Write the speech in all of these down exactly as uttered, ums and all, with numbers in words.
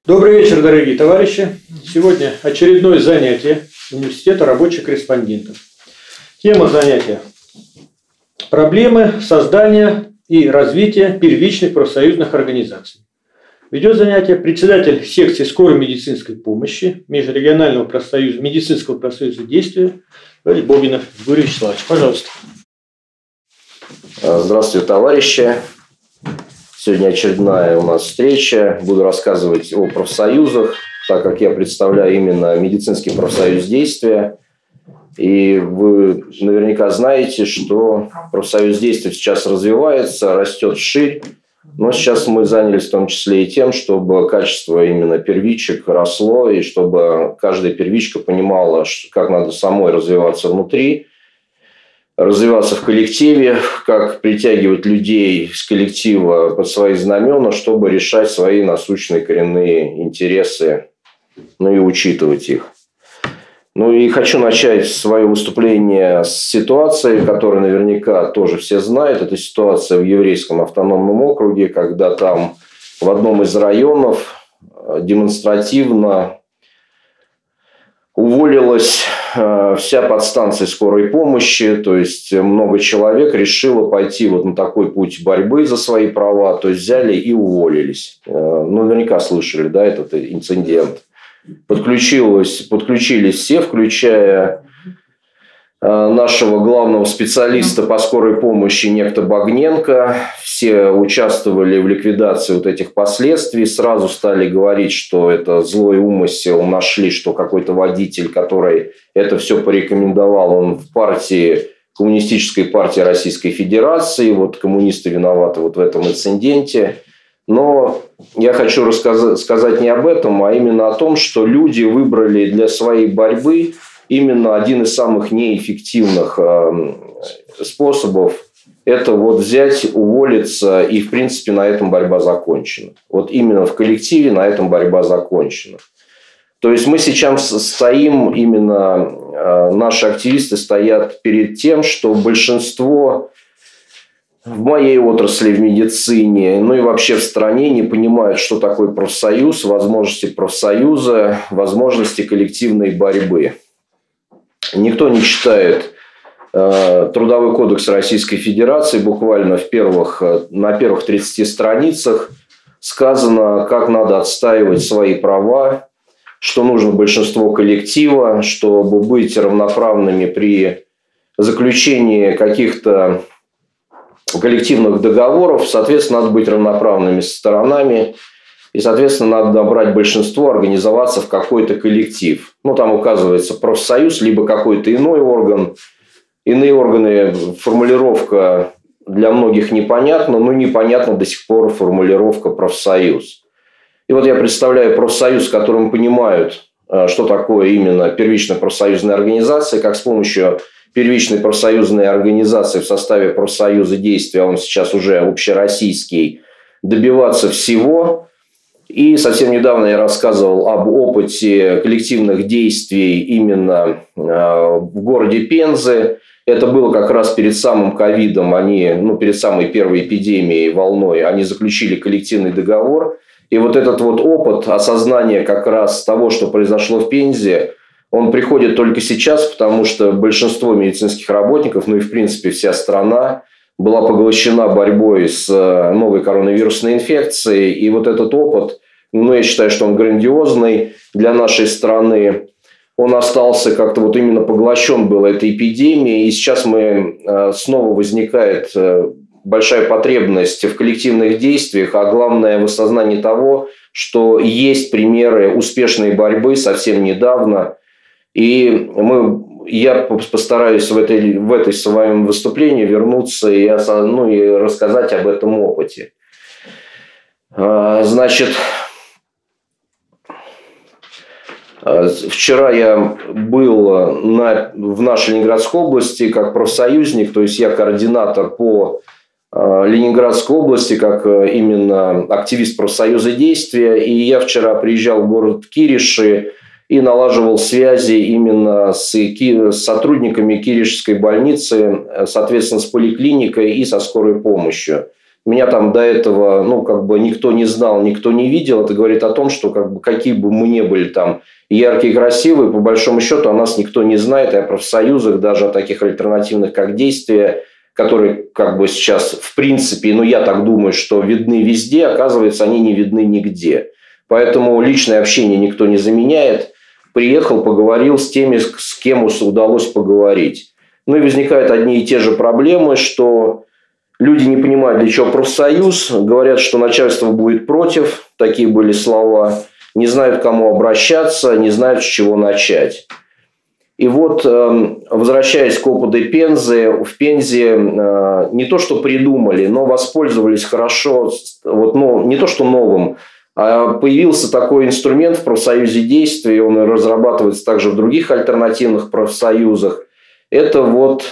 Добрый вечер, дорогие товарищи. Сегодня очередное занятие Университета рабочих корреспондентов. Тема занятия – проблемы создания и развития первичных профсоюзных организаций. Ведет занятие председатель секции скорой медицинской помощи Межрегионального профсоюза, медицинского профсоюза действия Юрий Богинов. Юрий Вячеславович, пожалуйста. Здравствуйте, товарищи. Сегодня очередная у нас встреча. Буду рассказывать о профсоюзах, так как я представляю именно медицинский профсоюз действия. И вы наверняка знаете, что профсоюз действия сейчас развивается, растет вширь. Но сейчас мы занялись в том числе и тем, чтобы качество именно первичек росло, и чтобы каждая первичка понимала, как надо самой развиваться внутри, развиваться в коллективе, как притягивать людей с коллектива под свои знамена, чтобы решать свои насущные коренные интересы, ну и учитывать их. Ну и хочу начать свое выступление с ситуации, которую наверняка тоже все знают. Это ситуация в Еврейском автономном округе, когда там в одном из районов демонстративно уволилась вся подстанция скорой помощи, то есть много человек решило пойти вот на такой путь борьбы за свои права, то есть взяли и уволились. Ну, наверняка слышали, да, этот инцидент. Подключилось, подключились все, включая нашего главного специалиста по скорой помощи, некто Багненко. Все участвовали в ликвидации вот этих последствий. Сразу стали говорить, что это злой умысел. Нашли, что какой-то водитель, который это все порекомендовал, он в партии, коммунистической партии Российской Федерации. Вот коммунисты виноваты вот в этом инциденте. Но я хочу рассказать, сказать не об этом, а именно о том, что люди выбрали для своей борьбы именно один из самых неэффективных э, способов – это вот взять, уволиться, и, в принципе, на этом борьба закончена. Вот именно в коллективе на этом борьба закончена. То есть мы сейчас стоим, именно э, наши активисты стоят перед тем, что большинство в моей отрасли, в медицине, ну и вообще в стране не понимают, что такое профсоюз, возможности профсоюза, возможности коллективной борьбы. Никто не читает э, Трудовой кодекс Российской Федерации. Буквально в первых, на первых тридцати страницах сказано, как надо отстаивать свои права, что нужно большинство коллектива, чтобы быть равноправными при заключении каких-то коллективных договоров. Соответственно, надо быть равноправными со сторонами. И, соответственно, надо набрать большинство, организоваться в какой-то коллектив. Ну, там указывается профсоюз, либо какой-то иной орган. Иные органы, формулировка для многих непонятна, но непонятна до сих пор формулировка профсоюз. И вот я представляю профсоюз, в котором понимают, что такое именно первичная профсоюзная организация, как с помощью первичной профсоюзной организации в составе профсоюза действия, он сейчас уже общероссийский, добиваться всего. И совсем недавно я рассказывал об опыте коллективных действий именно в городе Пензы. Это было как раз перед самым ковидом, они, ну, перед самой первой эпидемией, волной, они заключили коллективный договор. И вот этот вот опыт, осознание как раз того, что произошло в Пензе, он приходит только сейчас, потому что большинство медицинских работников, ну и в принципе вся страна, была поглощена борьбой с новой коронавирусной инфекцией. И вот этот опыт, ну, я считаю, что он грандиозный для нашей страны. Он остался как-то вот именно поглощен был этой эпидемией. И сейчас мы снова возникает большая потребность в коллективных действиях, а главное в осознании того, что есть примеры успешной борьбы совсем недавно. И мы... Я постараюсь в этой, в этой своем выступлении вернуться и, ну, и рассказать об этом опыте. Значит, вчера я был на, в нашей Ленинградской области как профсоюзник, то есть я координатор по Ленинградской области, как именно активист профсоюза действия. И я вчера приезжал в город Кириши и налаживал связи именно с, с сотрудниками Киришской больницы, соответственно, с поликлиникой и со скорой помощью. меня там до этого, ну, как бы никто не знал, никто не видел. Это говорит о том, что как бы, какие бы мы ни были там яркие, красивые, по большому счету о нас никто не знает, и о профсоюзах, даже о таких альтернативных, как «Действия», которые как бы сейчас в принципе, ну, я так думаю, что видны везде, оказывается, они не видны нигде. Поэтому личное общение никто не заменяет. Приехал, поговорил с теми, с кем удалось поговорить. Ну и возникают одни и те же проблемы, что люди не понимают, для чего профсоюз, говорят, что начальство будет против, такие были слова, не знают, к кому обращаться, не знают, с чего начать. И вот, возвращаясь к опыту Пензы, в Пензе не то, что придумали, но воспользовались хорошо, вот, ну, не то, что новым, а появился такой инструмент в профсоюзе «Действий», он разрабатывается также в других альтернативных профсоюзах. Это вот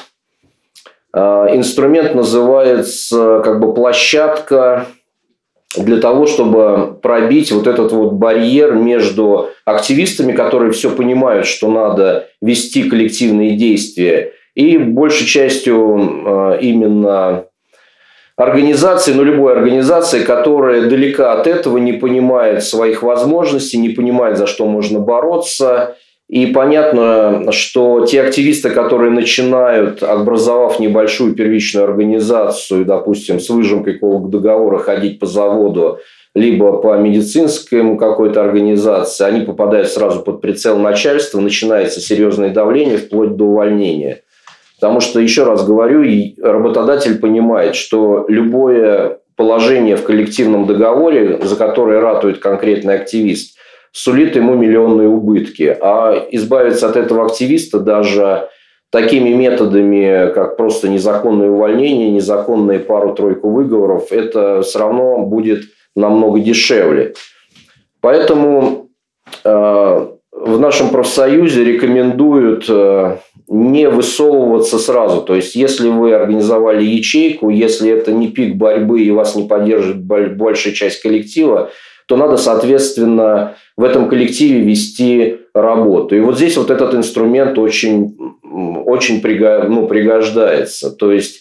инструмент называется как бы площадка для того, чтобы пробить вот этот вот барьер между активистами, которые все понимают, что надо вести коллективные действия, и большей частью именно организации, ну любой организации, которая далека от этого, не понимает своих возможностей, не понимает, за что можно бороться. И понятно, что те активисты, которые начинают, образовав небольшую первичную организацию, допустим, с выжимкой какого-то договора ходить по заводу, либо по медицинской какой-то организации, они попадают сразу под прицел начальства, начинается серьезное давление вплоть до увольнения. Потому что, еще раз говорю, работодатель понимает, что любое положение в коллективном договоре, за которое ратует конкретный активист, сулит ему миллионные убытки. А избавиться от этого активиста даже такими методами, как просто незаконное увольнение, незаконные пару-тройку выговоров, это все равно будет намного дешевле. Поэтому э, в нашем профсоюзе рекомендуют э, не высовываться сразу. То есть, если вы организовали ячейку, если это не пик борьбы и вас не поддерживает большая часть коллектива, то надо, соответственно, в этом коллективе вести работу. И вот здесь вот этот инструмент очень, очень ну, пригождается. То есть,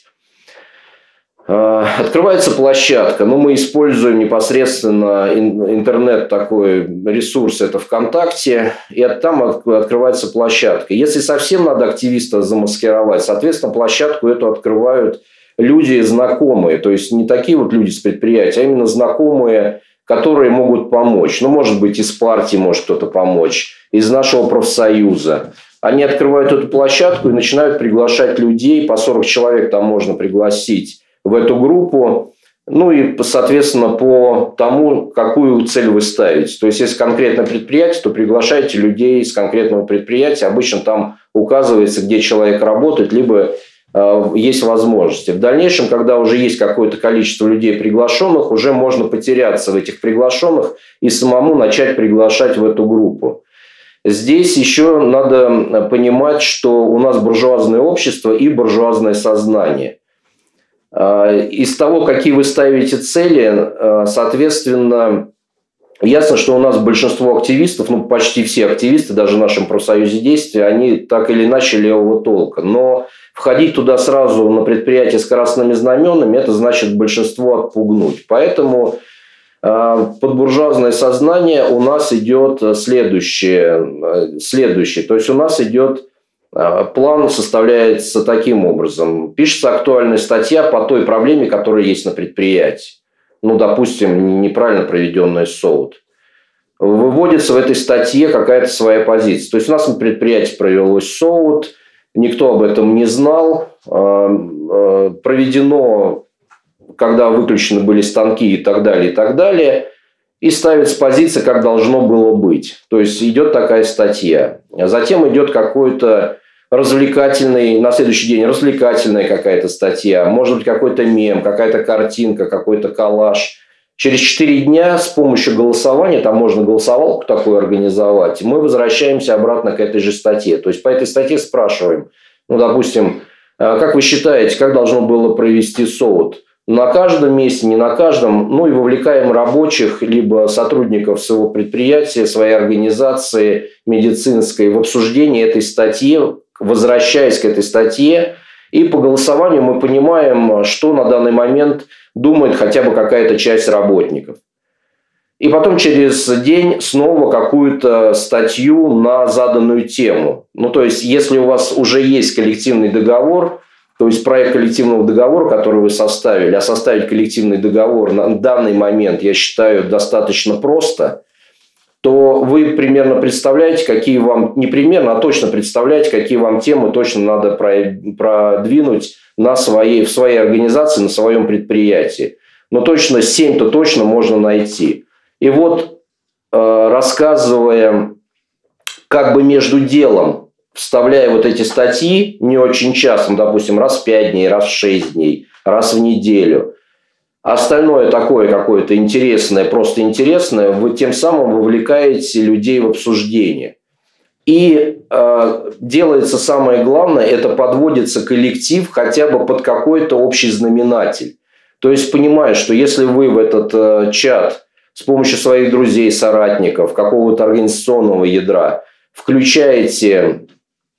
э, открывается площадка, но мы используем непосредственно интернет, такой ресурс, это ВКонтакте, и там открывается площадка. Если совсем надо активиста замаскировать, соответственно, площадку эту открывают люди знакомые, то есть не такие вот люди с предприятия, а именно знакомые, которые могут помочь. Ну, может быть, из партии может кто-то помочь, из нашего профсоюза. Они открывают эту площадку и начинают приглашать людей. По сорок человек там можно пригласить в эту группу. Ну, и, соответственно, по тому, какую цель вы ставите. То есть, если конкретное предприятие, то приглашайте людей из конкретного предприятия. Обычно там указывается, где человек работает, либо есть возможности. В дальнейшем, когда уже есть какое-то количество людей приглашенных, уже можно потеряться в этих приглашенных и самому начать приглашать в эту группу. Здесь еще надо понимать, что у нас буржуазное общество и буржуазное сознание. Из того, какие вы ставите цели, соответственно, ясно, что у нас большинство активистов, ну почти все активисты, даже в нашем профсоюзе «Действия», они так или иначе левого толка. Но входить туда сразу на предприятие с красными знаменами, это значит большинство отпугнуть. Поэтому э, под буржуазное сознание у нас идет следующее, следующее. То есть у нас идет э, план, составляется таким образом. Пишется актуальная статья по той проблеме, которая есть на предприятии. Ну, допустим, неправильно проведенный СОУТ. Выводится в этой статье какая-то своя позиция. То есть у нас на предприятии провелось СОУТ, никто об этом не знал. Проведено, когда выключены были станки и так далее, и так далее. И ставится позиция, как должно было быть. То есть идет такая статья. Затем идет какой-то развлекательный, на следующий день развлекательная какая-то статья. Может быть, какой-то мем, какая-то картинка, какой-то коллаж. Через четыре дня с помощью голосования, там можно голосовалку такую организовать, мы возвращаемся обратно к этой же статье. То есть, по этой статье спрашиваем, ну, допустим, как вы считаете, как должно было провести СОУТ? На каждом месте, не на каждом, ну, и вовлекаем рабочих, либо сотрудников своего предприятия, своей организации медицинской в обсуждение этой статьи, возвращаясь к этой статье. И по голосованию мы понимаем, что на данный момент думает хотя бы какая-то часть работников. И потом через день снова какую-то статью на заданную тему. Ну, то есть, если у вас уже есть коллективный договор, то есть проект коллективного договора, который вы составили, а составить коллективный договор на данный момент, я считаю, достаточно просто, то вы примерно представляете, какие вам, не примерно, а точно представляете, какие вам темы точно надо продвинуть на своей, в своей организации, на своем предприятии. Но точно семь-то точно можно найти. И вот, э, рассказывая как бы между делом, вставляя вот эти статьи не очень часто, ну, допустим, раз в пять дней, раз в шесть дней, раз в неделю, остальное такое какое-то интересное, просто интересное, вы тем самым вовлекаете людей в обсуждение. И э, делается самое главное, это подводится коллектив хотя бы под какой-то общий знаменатель. То есть, понимая, что если вы в этот э, чат с помощью своих друзей, соратников, какого-то организационного ядра включаете,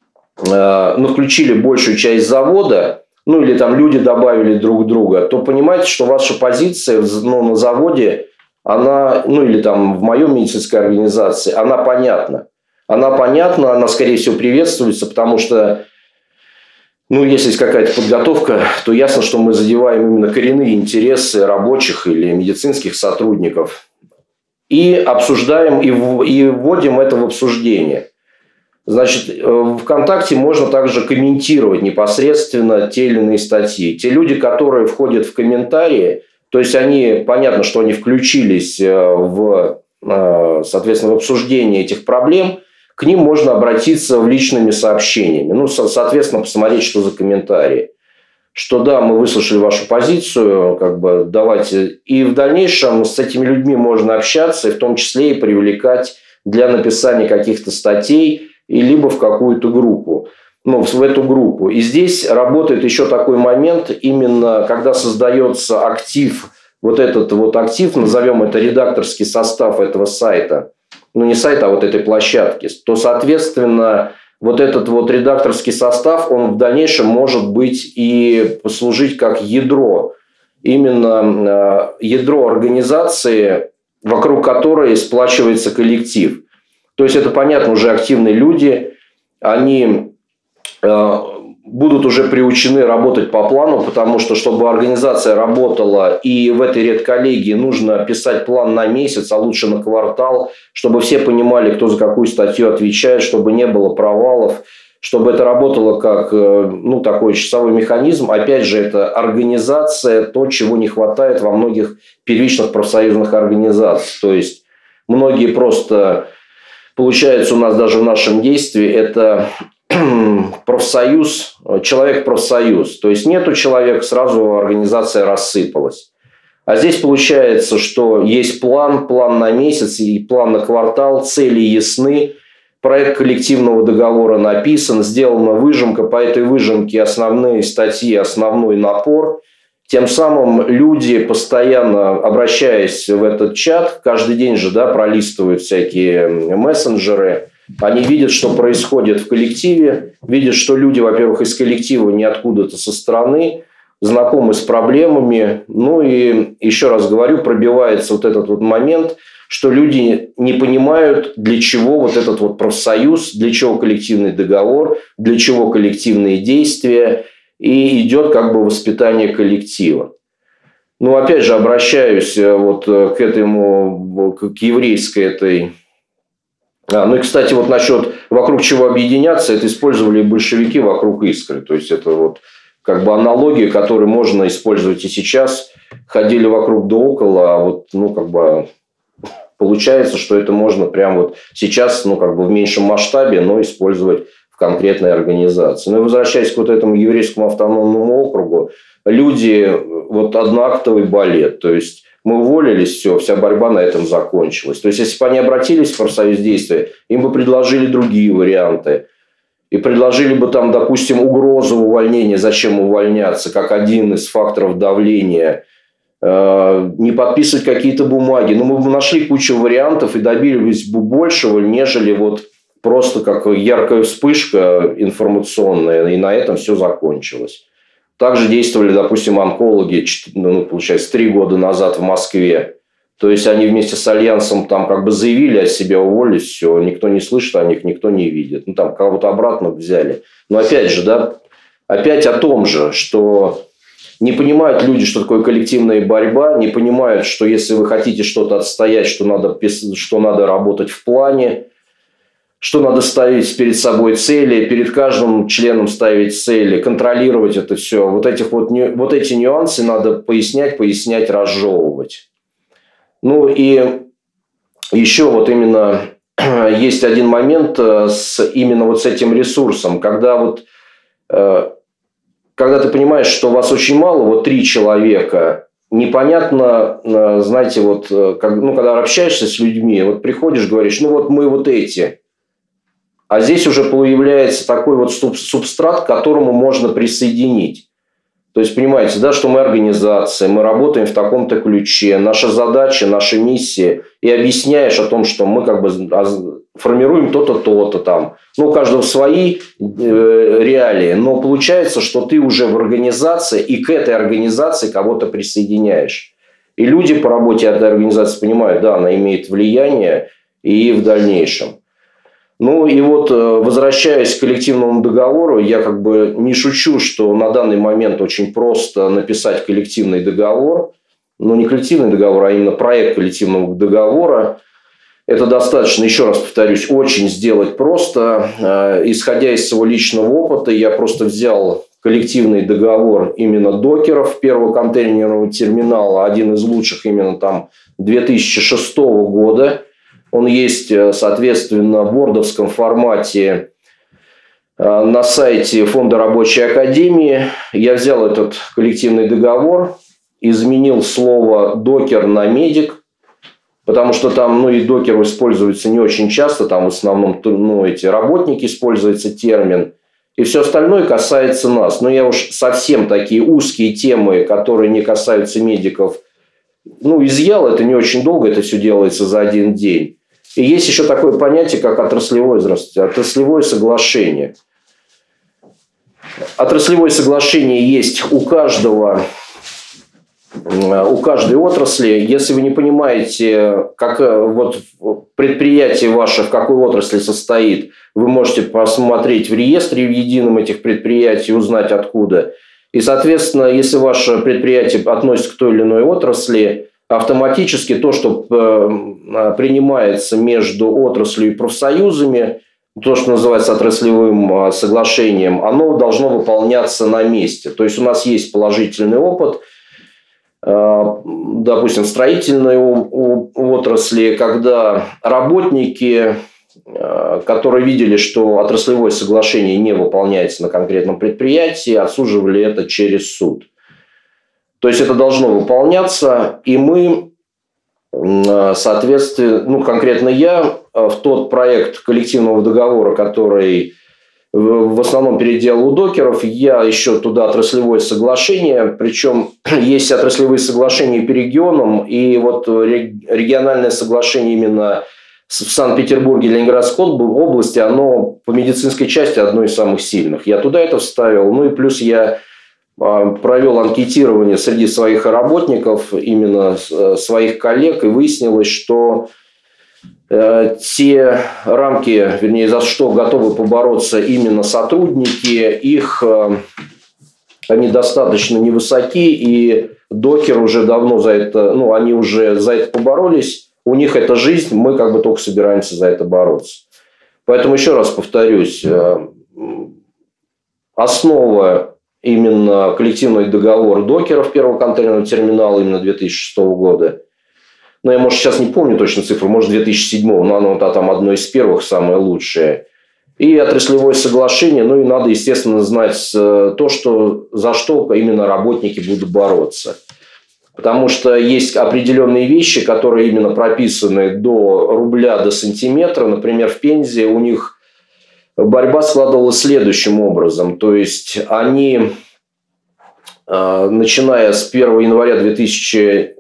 э, ну, включили большую часть завода, ну, или там люди добавили друг друга, то понимаете, что ваша позиция, ну, на заводе, она, ну, или там в моей медицинской организации, она понятна. Она понятна, она, скорее всего, приветствуется, потому что, ну, если есть какая-то подготовка, то ясно, что мы задеваем именно коренные интересы рабочих или медицинских сотрудников. И обсуждаем, и вводим это в обсуждение. Значит, в ВКонтакте можно также комментировать непосредственно те или иные статьи. Те люди, которые входят в комментарии, то есть они, понятно, что они включились в, соответственно, в обсуждение этих проблем, к ним можно обратиться в личными сообщениями. Ну, соответственно, посмотреть, что за комментарии. Что да, мы выслушали вашу позицию, как бы давайте. И в дальнейшем с этими людьми можно общаться, и в том числе и привлекать для написания каких-то статей, и либо в какую-то группу, ну, в эту группу. И здесь работает еще такой момент, именно когда создается актив, вот этот вот актив, назовем это редакторский состав этого сайта, ну, не сайта, а вот этой площадки, то, соответственно, вот этот вот редакторский состав, он в дальнейшем может быть и послужить как ядро, именно ядро организации, вокруг которой сплачивается коллектив. То есть, это, понятно, уже активные люди, они э, будут уже приучены работать по плану, потому что, чтобы организация работала, и в этой редколлегии нужно писать план на месяц, а лучше на квартал, чтобы все понимали, кто за какую статью отвечает, чтобы не было провалов, чтобы это работало как, ну, такой часовой механизм. Опять же, это организация, то, чего не хватает во многих первичных профсоюзных организациях. То есть, многие просто... Получается, у нас даже в нашем действии это профсоюз, человек-профсоюз. То есть, нету человека, сразу организация рассыпалась. А здесь получается, что есть план, план на месяц и план на квартал, цели ясны, проект коллективного договора написан, сделана выжимка, по этой выжимке основные статьи, основной напор. Тем самым люди, постоянно обращаясь в этот чат, каждый день же, да, пролистывают всякие мессенджеры, они видят, что происходит в коллективе, видят, что люди, во-первых, из коллектива не откуда-то со стороны, знакомы с проблемами. Ну и, еще раз говорю, пробивается вот этот вот момент, что люди не понимают, для чего вот этот вот профсоюз, для чего коллективный договор, для чего коллективные действия. И идет как бы воспитание коллектива. Ну, опять же, обращаюсь вот к этому, к еврейской этой... А, ну и, кстати, вот насчет вокруг чего объединяться, это использовали большевики вокруг искры. То есть, это вот как бы аналогия, которую можно использовать и сейчас. Ходили вокруг да около, а вот, ну, как бы... Получается, что это можно прямо вот сейчас, ну, как бы в меньшем масштабе, но использовать в конкретной организации. Ну и возвращаясь к вот этому еврейскому автономному округу, люди, вот одноактовый балет, то есть мы уволились, все, вся борьба на этом закончилась. То есть, если бы они обратились в профсоюз действия, им бы предложили другие варианты. И предложили бы там, допустим, угрозу увольнения, зачем увольняться, как один из факторов давления, не подписывать какие-то бумаги. Но мы бы нашли кучу вариантов и добились бы большего, нежели вот просто как яркая вспышка информационная, и на этом все закончилось. Также действовали, допустим, онкологи, ну, получается, три года назад в Москве. То есть они вместе с Альянсом там как бы заявили о себе, уволились, все, никто не слышит о них, никто не видит. Ну, там кого-то обратно взяли. Но опять же, да, опять о том же, что не понимают люди, что такое коллективная борьба, не понимают, что если вы хотите что-то отстоять, что надо, что надо работать в плане, что надо ставить перед собой цели, перед каждым членом ставить цели, контролировать это все. Вот, этих вот, вот эти нюансы надо пояснять, пояснять, разжевывать. Ну и еще вот именно есть один момент с, именно вот с этим ресурсом, когда вот когда ты понимаешь, что вас очень мало, вот три человека, непонятно, знаете, вот как, ну, когда общаешься с людьми, вот приходишь, говоришь, ну вот мы вот эти, а здесь уже появляется такой вот субстрат, к которому можно присоединить. То есть, понимаете, да, что мы организация, мы работаем в таком-то ключе, наша задача, наша миссия, и объясняешь о том, что мы как бы формируем то-то, то-то там. Ну, у каждого свои э, реалии, но получается, что ты уже в организации, и к этой организации кого-то присоединяешь. И люди по работе этой организации понимают, да, она имеет влияние и в дальнейшем. Ну и вот, возвращаясь к коллективному договору, я как бы не шучу, что на данный момент очень просто написать коллективный договор. Ну, не коллективный договор, а именно проект коллективного договора. Это достаточно, еще раз повторюсь, очень сделать просто. Исходя из своего личного опыта, я просто взял коллективный договор именно докеров первого контейнерного терминала, один из лучших именно там две тысячи шестого года. Он есть, соответственно, в вордовском формате на сайте Фонда рабочей академии. Я взял этот коллективный договор, изменил слово «докер» на «медик», потому что там, ну, и докер используется не очень часто, там в основном, ну, эти работники используется термин, и все остальное касается нас. Но я уж совсем такие узкие темы, которые не касаются медиков, ну, изъял, это не очень долго, это все делается за один день. И есть еще такое понятие, как отраслевое, здравствуйте, отраслевое соглашение. Отраслевое соглашение есть у каждого, у каждой отрасли. Если вы не понимаете, как вот предприятие ваше в какой отрасли состоит, вы можете посмотреть в реестре в едином этих предприятий, узнать откуда. И, соответственно, если ваше предприятие относится к той или иной отрасли, автоматически то, что принимается между отраслью и профсоюзами, то, что называется отраслевым соглашением, оно должно выполняться на месте. То есть у нас есть положительный опыт, допустим, в строительной отрасли, когда работники, которые видели, что отраслевое соглашение не выполняется на конкретном предприятии, отсуживали это через суд. То есть это должно выполняться, и мы, соответственно, ну, конкретно я, в тот проект коллективного договора, который в основном переделал у докеров, я еще туда отраслевое соглашение, причем есть отраслевые соглашения по регионам, и вот региональное соглашение именно в Санкт-Петербурге и Ленинградской области, оно по медицинской части одно из самых сильных. Я туда это вставил, ну и плюс я провел анкетирование среди своих работников, именно своих коллег, и выяснилось, что э, те рамки, вернее, за что готовы побороться именно сотрудники, их э, они достаточно невысоки, и докер уже давно за это, ну, они уже за это поборолись, у них это жизнь, мы как бы только собираемся за это бороться. Поэтому еще раз повторюсь, э, основа именно коллективный договор докеров первого контейнерного терминала именно две тысячи шестого года. Но я, может, сейчас не помню точно цифру, может, две тысячи седьмого, но оно там одно из первых, самое лучшее. И отраслевое соглашение, ну и надо, естественно, знать то, что, за что именно работники будут бороться. Потому что есть определенные вещи, которые именно прописаны до рубля, до сантиметра. Например, в Пензе у них борьба складывалась следующим образом. То есть они, начиная с первого января две тысячи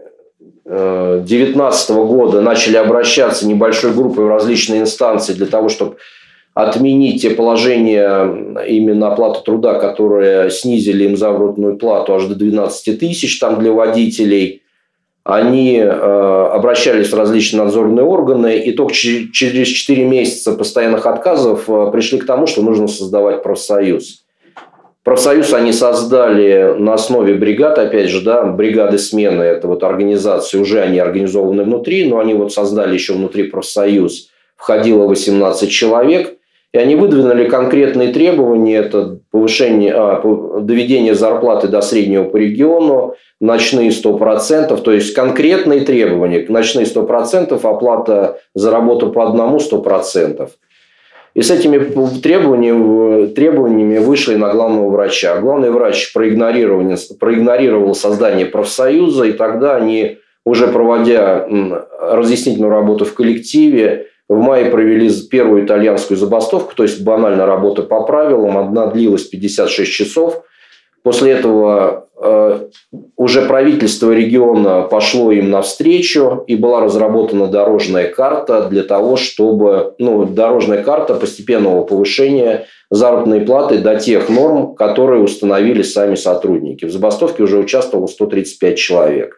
девятнадцатого года, начали обращаться небольшой группой в различные инстанции для того, чтобы отменить те положения именно оплаты труда, которые снизили им заработную плату аж до двенадцати тысяч там, для водителей. Они э, обращались в различные надзорные органы, и только через четыре месяца постоянных отказов э, пришли к тому, что нужно создавать профсоюз. Профсоюз они создали на основе бригад, опять же, да, бригады смены, это вот организации, уже они организованы внутри, но они вот создали еще внутри профсоюз, входило восемнадцать человек, и они выдвинули конкретные требования, это повышение, а, доведение зарплаты до среднего по региону, ночные сто процентов, то есть конкретные требования, ночные сто процентов, оплата за работу по одному сто процентов. И с этими требованиями, требованиями вышли на главного врача. Главный врач проигнорировал, проигнорировал создание профсоюза, и тогда они, уже проводя разъяснительную работу в коллективе, в мае провели первую итальянскую забастовку, то есть банально работа по правилам, одна длилась пятьдесят шесть часов. После этого э, уже правительство региона пошло им навстречу, и была разработана дорожная карта для того, чтобы, ну, дорожная карта постепенного повышения заработной платы до тех норм, которые установили сами сотрудники. В забастовке уже участвовало сто тридцать пять человек.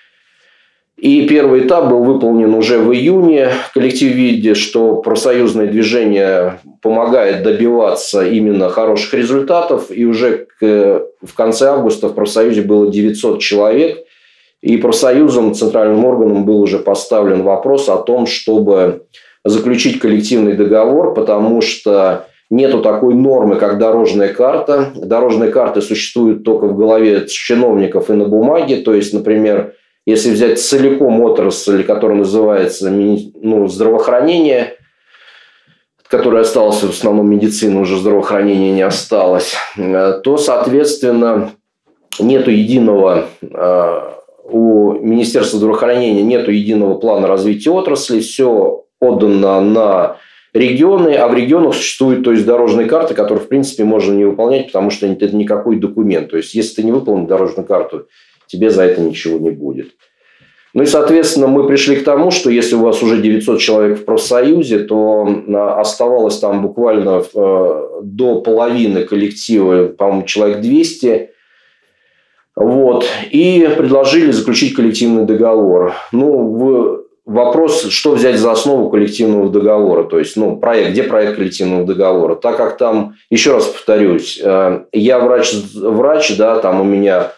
И первый этап был выполнен уже в июне. Коллектив, видя, что профсоюзное движение помогает добиваться именно хороших результатов, и уже к, в конце августа в профсоюзе было девятьсот человек, и профсоюзом, центральным органом был уже поставлен вопрос о том, чтобы заключить коллективный договор, потому что нету такой нормы, как дорожная карта. Дорожные карты существуют только в голове чиновников и на бумаге, то есть, например, если взять целиком отрасль, которая называется, ну, здравоохранение, которая осталась в основном медицина, уже здравоохранения не осталось, то, соответственно, нету единого, у Министерства здравоохранения нету единого плана развития отрасли, все отдано на регионы, а в регионах существуют, то есть, дорожные карты, которые, в принципе, можно не выполнять, потому что это никакой документ. То есть, если ты не выполнил дорожную карту, тебе за это ничего не будет. Ну и, соответственно, мы пришли к тому, что если у вас уже девятьсот человек в профсоюзе, то оставалось там буквально до половины коллектива, по-моему, человек двести. Вот. И предложили заключить коллективный договор. Ну, вопрос, что взять за основу коллективного договора. То есть, ну, проект, где проект коллективного договора. Так как там, еще раз повторюсь, я врач, врач, да, там у меня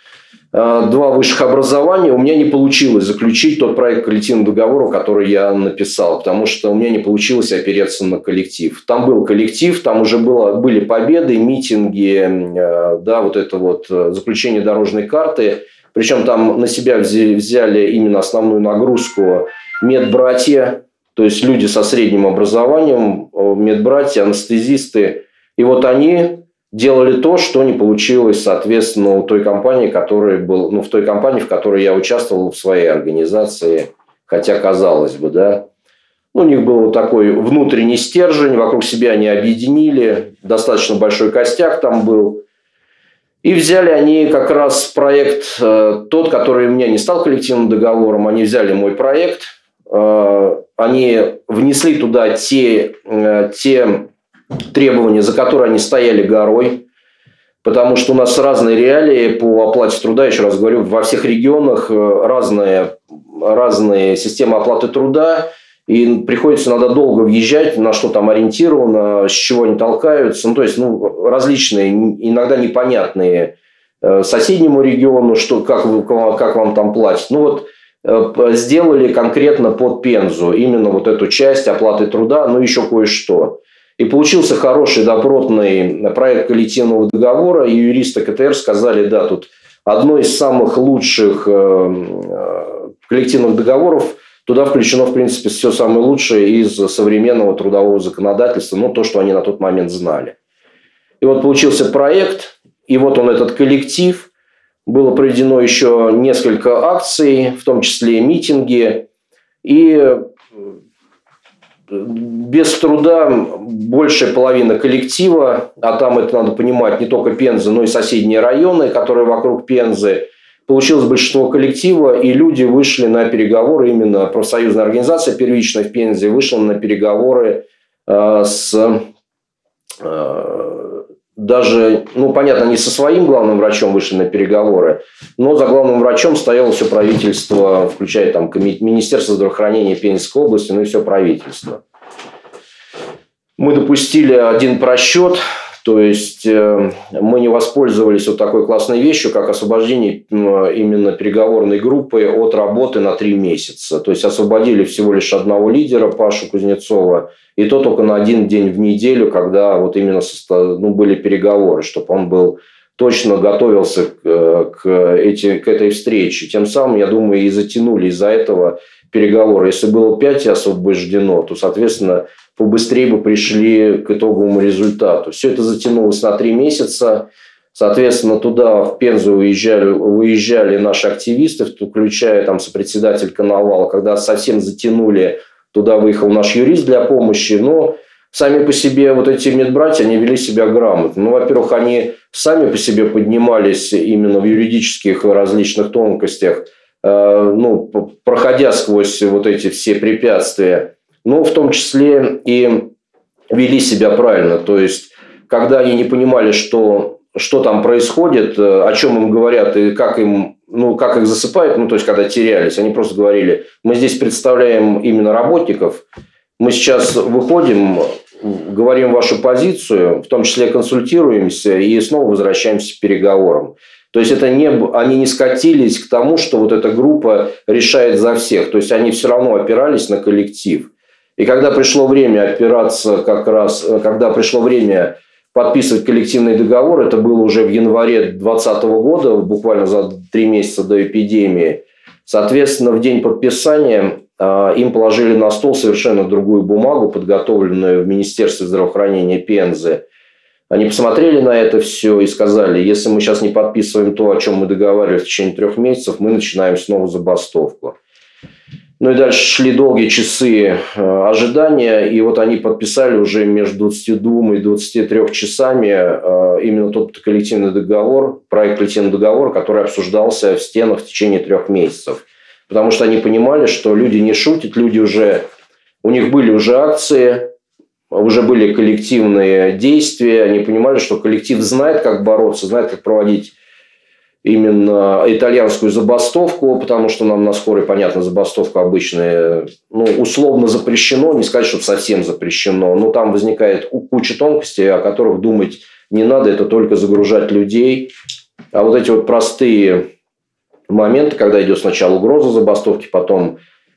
два высших образования, у меня не получилось заключить тот проект коллективного договора, который я написал, потому что у меня не получилось опереться на коллектив. Там был коллектив, там уже было, были победы, митинги, да, вот это вот заключение дорожной карты. Причем там на себя взяли именно основную нагрузку медбратья, то есть люди со средним образованием, медбратья, анестезисты. И вот они делали то, что не получилось, соответственно, у той компании, которая был, ну, в той компании, в которой я участвовал в своей организации, хотя казалось бы, да. У них был вот такой внутренний стержень, вокруг себя они объединили, достаточно большой костяк там был. И взяли они как раз проект, э, тот, который у меня не стал коллективным договором, они взяли мой проект, э, они внесли туда те, э, те требования, за которые они стояли горой, потому что у нас разные реалии по оплате труда, еще раз говорю, во всех регионах разные, разные системы оплаты труда, и приходится иногда долго въезжать, на что там ориентировано, с чего они толкаются, ну, то есть, ну, различные, иногда непонятные соседнему региону, что, как, как вам там платят. Ну, вот сделали конкретно под Пензу именно вот эту часть оплаты труда, ну, еще кое-что. И получился хороший, добротный проект коллективного договора, и юристы ка тэ эр сказали, да, тут одно из самых лучших коллективных договоров, туда включено, в принципе, все самое лучшее из современного трудового законодательства, ну, то, что они на тот момент знали. И вот получился проект, и вот он, этот коллектив, было проведено еще несколько акций, в том числе митинги, и без труда большая половина коллектива, а там это надо понимать не только Пенза, но и соседние районы, которые вокруг Пензы, получилось большинство коллектива, и люди вышли на переговоры, именно профсоюзная организация первичная в Пензе вышла на переговоры с даже, ну, понятно, не со своим главным врачом вышли на переговоры, но за главным врачом стояло все правительство, включая там Министерство здравоохранения Пензенской области, ну и все правительство. Мы допустили один просчет, то есть мы не воспользовались вот такой классной вещью, как освобождение именно переговорной группы от работы на три месяца. То есть освободили всего лишь одного лидера, Пашу Кузнецова, и то только на один день в неделю, когда вот именно ну, были переговоры, чтобы он был точно готовился к, к, эти, к этой встрече. Тем самым, я думаю, и затянули из-за этого переговоры. Если было пять освобождено, то, соответственно, побыстрее бы пришли к итоговому результату. Все это затянулось на три месяца. Соответственно, туда, в Пензу, выезжали, выезжали наши активисты, включая там сопредседатель Коновала. Когда совсем затянули, туда выехал наш юрист для помощи. Но сами по себе вот эти медбратья, они вели себя грамотно. Ну, во-первых, они сами по себе поднимались именно в юридических различных тонкостях, э, ну, проходя сквозь вот эти все препятствия. Но в том числе и вели себя правильно. То есть, когда они не понимали, что, что там происходит, о чем им говорят и как, им, ну, как их засыпают, ну, то есть, когда терялись, они просто говорили, мы здесь представляем именно работников, мы сейчас выходим, говорим вашу позицию, в том числе консультируемся и снова возвращаемся к переговорам. То есть, это не, они не скатились к тому, что вот эта группа решает за всех. То есть, они все равно опирались на коллектив. И когда пришло время опираться как раз, когда пришло время подписывать коллективный договор, это было уже в январе две тысячи двадцатого года, буквально за три месяца до эпидемии. Соответственно, в день подписания э, им положили на стол совершенно другую бумагу, подготовленную в Министерстве здравоохранения Пензы. Они посмотрели на это все и сказали, если мы сейчас не подписываем то, о чем мы договаривались в течение трех месяцев, мы начинаем снова забастовку. Ну и дальше шли долгие часы ожидания, и вот они подписали уже между двадцатью двумя и двадцатью трёмя часами именно тот коллективный договор, проект коллективного договора, который обсуждался в стенах в течение трех месяцев. Потому что они понимали, что люди не шутят, люди уже, у них были уже акции, уже были коллективные действия, они понимали, что коллектив знает, как бороться, знает, как проводить именно итальянскую забастовку, потому что нам на скорой, понятно, забастовка обычная, ну, условно запрещено, не сказать, что совсем запрещено, но там возникает куча тонкостей, о которых думать не надо, это только загружать людей. А вот эти вот простые моменты, когда идет сначала угроза забастовки, потом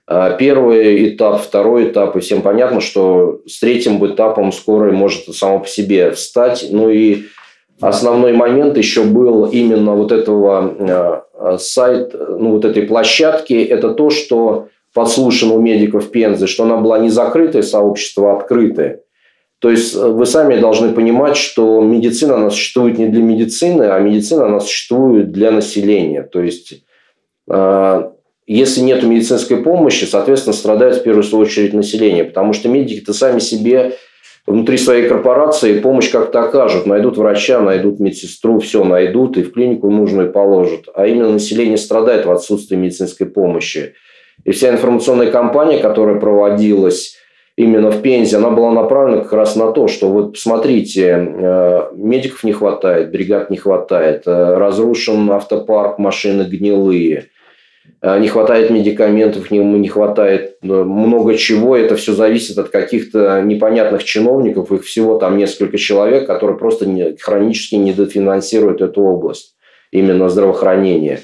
первый этап, второй этап, и всем понятно, что с третьим этапом скорой может само по себе встать, ну и основной момент еще был именно вот этого э, сайта, ну, вот этой площадки. Это то, что подслушано у медиков Пензы, что она была не закрытое сообщество, а открытое. То есть, вы сами должны понимать, что медицина, она существует не для медицины, а медицина, она существует для населения. То есть, э, если нет медицинской помощи, соответственно, страдает в первую очередь население. Потому что медики-то сами себе внутри своей корпорации помощь как-то окажут. Найдут врача, найдут медсестру, все найдут и в клинику нужную положат. А именно население страдает в отсутствии медицинской помощи. И вся информационная кампания, которая проводилась именно в Пензе, она была направлена как раз на то, что вот смотрите, медиков не хватает, бригад не хватает, разрушен автопарк, машины гнилые. Не хватает медикаментов, не хватает много чего. Это все зависит от каких-то непонятных чиновников. Их всего там несколько человек, которые просто хронически недофинансируют эту область. Именно здравоохранение.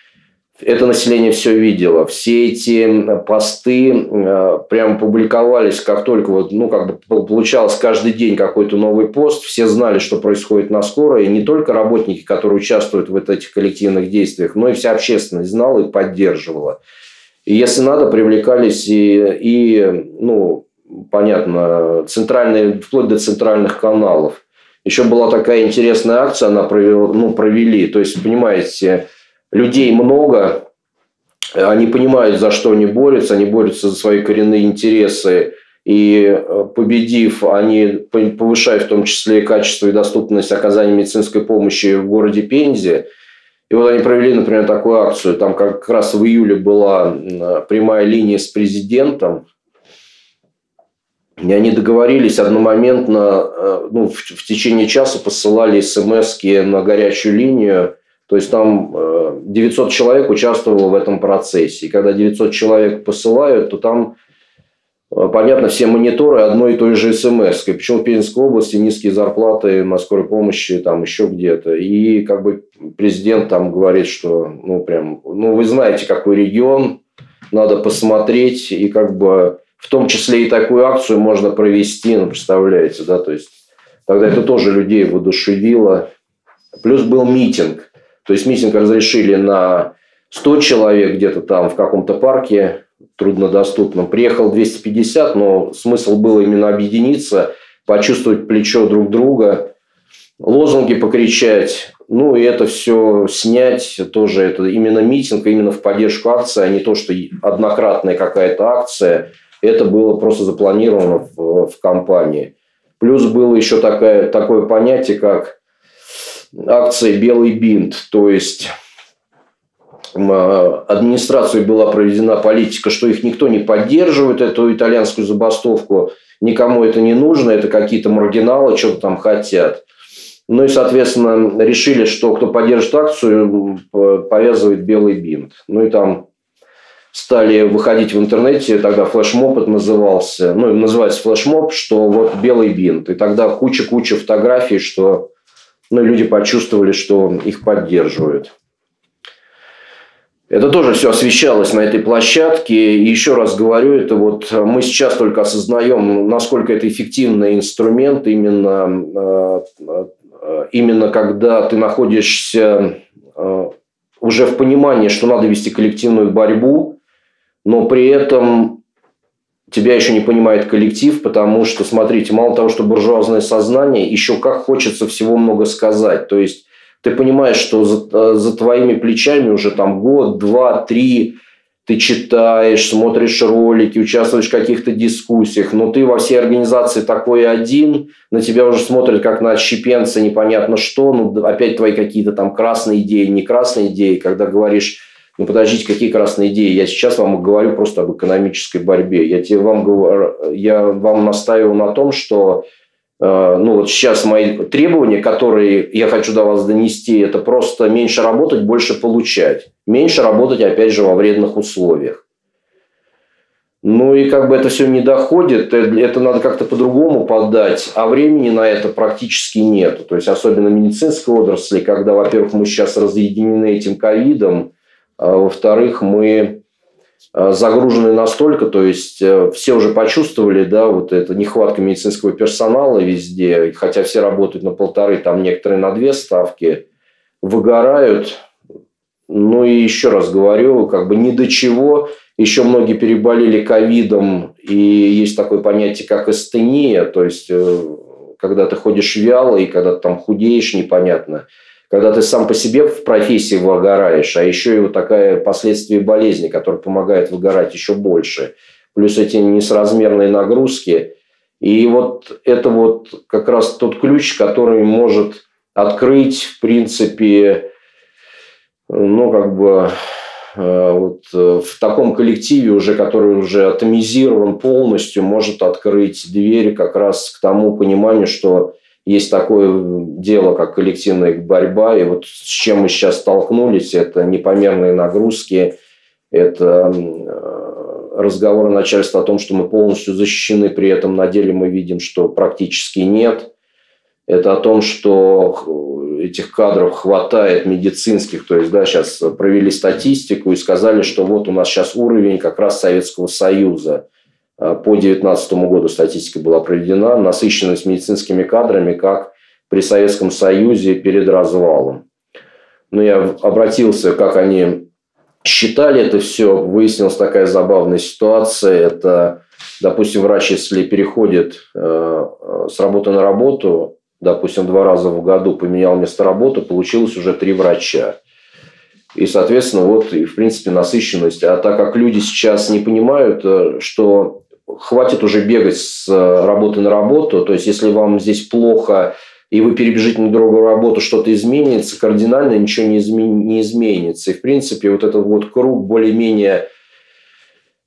Это население все видело. Все эти посты прямо публиковались, как только вот, ну, как бы получалось каждый день какой-то новый пост. Все знали, что происходит на скорой. И не только работники, которые участвуют в этих коллективных действиях, но и вся общественность знала и поддерживала. И если надо, привлекались и, и ну, понятно, центральные, вплоть до центральных каналов. Еще была такая интересная акция, она провела, ну, провели. То есть, понимаете, людей много, они понимают, за что они борются, они борются за свои коренные интересы, и победив, они повышают в том числе и качество и доступность оказания медицинской помощи в городе Пензе. И вот они провели, например, такую акцию, там как раз в июле была прямая линия с президентом, И они договорились одномоментно, ну, в, в течение часа посылали смс-ки на горячую линию. То есть там девятьсот человек участвовало в этом процессе. И когда девятьсот человек посылают, то там, понятно, все мониторы одной и той же смс. Почему в Пензенской области низкие зарплаты на скорой помощи, там еще где-то. И как бы президент там говорит, что ну прям, ну вы знаете, какой регион, надо посмотреть. И как бы в том числе и такую акцию можно провести, ну представляете, да, то есть тогда это тоже людей воодушевило. Плюс был митинг. То есть митинг разрешили на сто человек где-то там в каком-то парке труднодоступном. Приехал двести пятьдесят, но смысл был именно объединиться, почувствовать плечо друг друга, лозунги покричать. Ну, и это все снять тоже. Это именно митинг, именно в поддержку акции, а не то, что однократная какая-то акция. Это было просто запланировано в, в кампании. Плюс было еще такое, такое понятие, как акция «Белый бинт». То есть администрацией была проведена политика, что их никто не поддерживает, эту итальянскую забастовку. Никому это не нужно. Это какие-то маргиналы, что-то там хотят. Ну и, соответственно, решили, что кто поддержит акцию, повязывает белый бинт. Ну и там стали выходить в интернете, тогда флешмоб это назывался, ну, называется флешмоб, что вот белый бинт. И тогда куча-куча фотографий, что ну, люди почувствовали, что их поддерживают. Это тоже все освещалось на этой площадке. И еще раз говорю, это вот мы сейчас только осознаем, насколько это эффективный инструмент, именно, именно когда ты находишься уже в понимании, что надо вести коллективную борьбу, но при этом тебя еще не понимает коллектив, потому что, смотрите, мало того, что буржуазное сознание, еще как хочется всего много сказать. То есть ты понимаешь, что за, за твоими плечами уже там год, два, три ты читаешь, смотришь ролики, участвуешь в каких-то дискуссиях, но ты во всей организации такой один, на тебя уже смотрят как на отщепенца, непонятно что, ну опять твои какие-то там красные идеи, не красные идеи, когда говоришь, ну подождите, какие красные идеи, я сейчас вам говорю просто об экономической борьбе, я, тебе вам, говорю, я вам настаиваю на том, что ну вот сейчас мои требования, которые я хочу до вас донести, это просто меньше работать, больше получать. Меньше работать, опять же, во вредных условиях. Ну и как бы это все не доходит, это надо как-то по-другому подать, а времени на это практически нет. То есть, особенно в медицинской отрасли, когда, во-первых, мы сейчас разъединены этим ковидом, а во-вторых, мы загружены настолько, то есть все уже почувствовали, да, вот это нехватка медицинского персонала везде, хотя все работают на полторы, там некоторые на две ставки, выгорают. Ну и еще раз говорю, как бы ни до чего, еще многие переболели ковидом, и есть такое понятие, как астения, то есть когда ты ходишь вяло и когда ты там худеешь непонятно. Когда ты сам по себе в профессии выгораешь, а еще и вот такая последствия болезни, которая помогает выгорать еще больше. Плюс эти несоразмерные нагрузки. И вот это вот как раз тот ключ, который может открыть, в принципе, ну, как бы, вот в таком коллективе, уже, который уже атомизирован полностью, может открыть двери как раз к тому пониманию, что есть такое дело, как коллективная борьба, и вот с чем мы сейчас столкнулись, это непомерные нагрузки, это разговоры начальства о том, что мы полностью защищены, при этом на деле мы видим, что практически нет. Это о том, что этих кадров хватает медицинских, то есть, да, сейчас провели статистику и сказали, что вот у нас сейчас уровень как раз Советского Союза. По две тысячи девятнадцатому году статистика была проведена, насыщенность медицинскими кадрами, как при Советском Союзе перед развалом. Но я обратился, как они считали это все, выяснилась такая забавная ситуация. Это, допустим, врач, если переходит с работы на работу, допустим, два раза в году поменял место работы, получилось уже три врача. И, соответственно, вот, и, в принципе, насыщенность. А так как люди сейчас не понимают, что хватит уже бегать с работы на работу, то есть, если вам здесь плохо, и вы перебежите на другую работу, что-то изменится, кардинально ничего не, измен... не изменится. И, в принципе, вот этот вот круг более-менее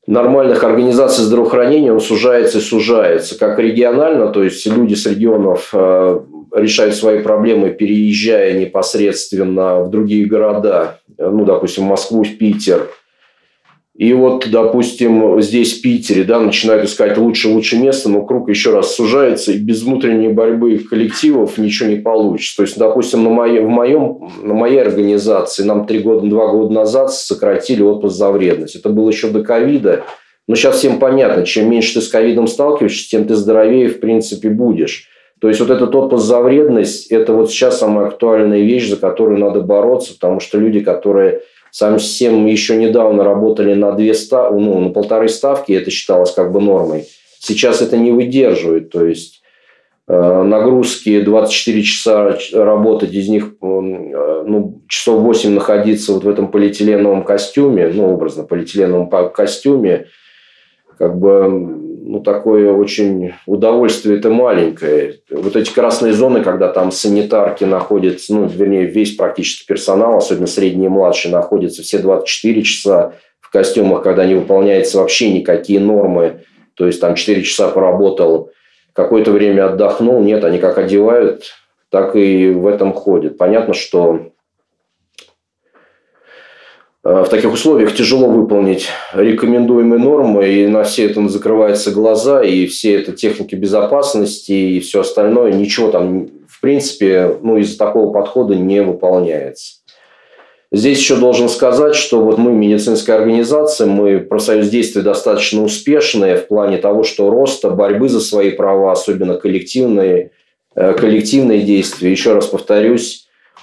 нормальных организаций здравоохранения, он сужается и сужается. Как регионально, то есть люди с регионов э, решают свои проблемы, переезжая непосредственно в другие города, ну, допустим, в Москву, в Питер. И вот, допустим, здесь, в Питере, да, начинают искать лучше-лучше место, но круг еще раз сужается, и без внутренней борьбы коллективов ничего не получится. То есть, допустим, на моей, в моем, на моей организации нам три года, два года назад сократили отпуск за вредность. Это было еще до ковида. Но сейчас всем понятно, чем меньше ты с ковидом сталкиваешься, тем ты здоровее, в принципе, будешь. То есть, вот этот отпуск за вредность – это вот сейчас самая актуальная вещь, за которую надо бороться, потому что люди, которые совсем еще недавно работали на, две став... ну, на полторы ставки, это считалось как бы нормой. Сейчас это не выдерживает. То есть, э, нагрузки двадцать четыре часа работать, из них э, ну, часов восемь находиться вот в этом полиэтиленовом костюме, ну, образно, полиэтиленовом костюме, как бы, ну, такое очень удовольствие-то маленькое. Вот эти красные зоны, когда там санитарки находятся, ну, вернее, весь практически персонал, особенно средний и младший, находятся все двадцать четыре часа в костюмах, когда не выполняются вообще никакие нормы. То есть, там четыре часа поработал, какое-то время отдохнул. Нет, они как одевают, так и в этом ходят. Понятно, что в таких условиях тяжело выполнить рекомендуемые нормы, и на все это закрываются глаза, и все это техники безопасности, и все остальное. Ничего там, в принципе, ну, из-за такого подхода не выполняется. Здесь еще должен сказать, что вот мы медицинская организация, мы профсоюз действия достаточно успешные в плане того, что роста, борьбы за свои права, особенно коллективные, коллективные действия. Еще раз повторюсь,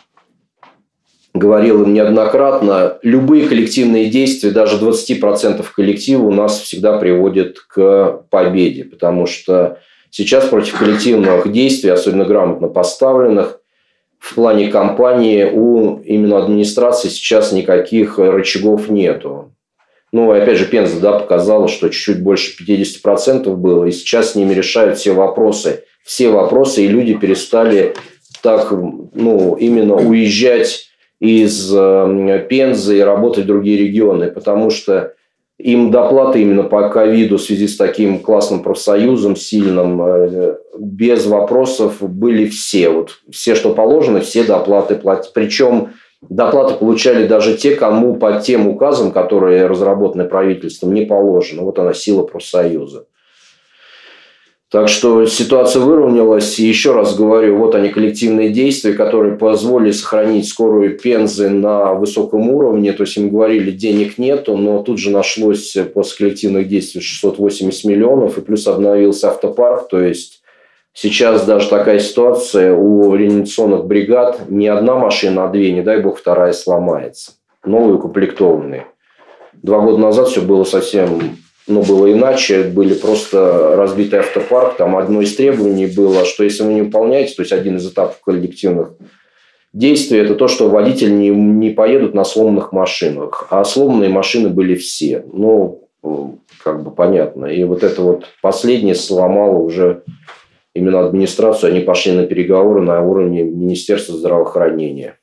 говорил им неоднократно, любые коллективные действия, даже двадцать процентов коллектива у нас всегда приводят к победе. Потому что сейчас против коллективных действий, особенно грамотно поставленных, в плане кампании у именно администрации сейчас никаких рычагов нету. Ну, и опять же, Пенза, да, показала, что чуть-чуть больше пятьдесят процентов было, и сейчас с ними решают все вопросы. Все вопросы, и люди перестали так, ну, именно уезжать из Пензы и работать в другие регионы, потому что им доплаты именно по ковиду в связи с таким классным профсоюзом, сильным, без вопросов были все. Вот все, что положено, все доплаты платят. Причем доплаты получали даже те, кому по тем указам, которые разработаны правительством, не положено. Вот она, сила профсоюза. Так что ситуация выровнялась. И еще раз говорю, вот они, коллективные действия, которые позволили сохранить скорую Пензы на высоком уровне. То есть им говорили, денег нету, но тут же нашлось после коллективных действий шестьсот восемьдесят миллионов. И плюс обновился автопарк. То есть сейчас даже такая ситуация у реанимационных бригад: не одна машина, а две, не дай бог вторая сломается. Новые укомплектованные. Два года назад все было совсем... Но было иначе, были просто разбитый автопарк. Там одно из требований было, что если вы не выполняете, то есть один из этапов коллективных действий, это то, что водители не, не поедут на сломанных машинах. А сломанные машины были все. Ну, как бы понятно. И вот это вот последнее сломало уже именно администрацию. Они пошли на переговоры на уровне Министерства здравоохранения.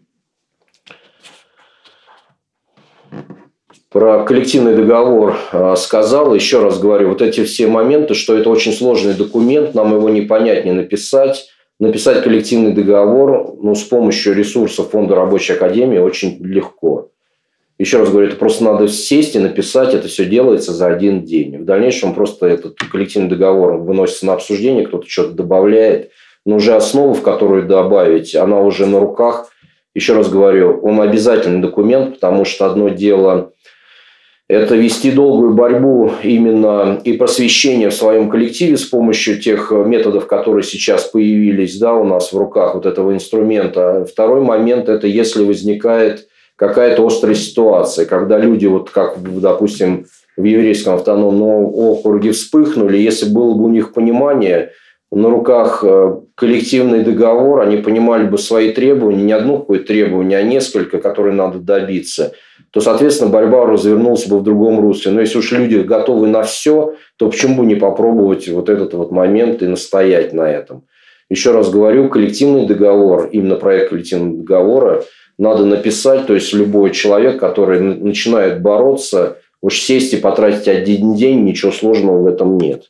Про коллективный договор сказал, еще раз говорю, вот эти все моменты, что это очень сложный документ, нам его не понять, не написать. Написать коллективный договор, ну, с помощью ресурсов Фонда Рабочей Академии очень легко. Еще раз говорю, это просто надо сесть и написать, это все делается за один день. В дальнейшем просто этот коллективный договор выносится на обсуждение, кто-то что-то добавляет, но уже основу, в которую добавить, она уже на руках. Еще раз говорю, он обязательный документ, потому что одно дело... Это вести долгую борьбу именно и просвещение в своем коллективе с помощью тех методов, которые сейчас появились, да, у нас в руках, вот этого инструмента. Второй момент – это если возникает какая-то острая ситуация, когда люди, вот как, допустим, в еврейском автономном округе вспыхнули, если было бы у них понимание, на руках коллективный договор, они понимали бы свои требования, не одно какое-то требование, а несколько, которые надо добиться, то, соответственно, борьба развернулась бы в другом русле. Но если уж люди готовы на все, то почему бы не попробовать вот этот вот момент и настоять на этом? Еще раз говорю, коллективный договор, именно проект коллективного договора надо написать, то есть любой человек, который начинает бороться, Уж сесть и потратить один день, ничего сложного в этом нет.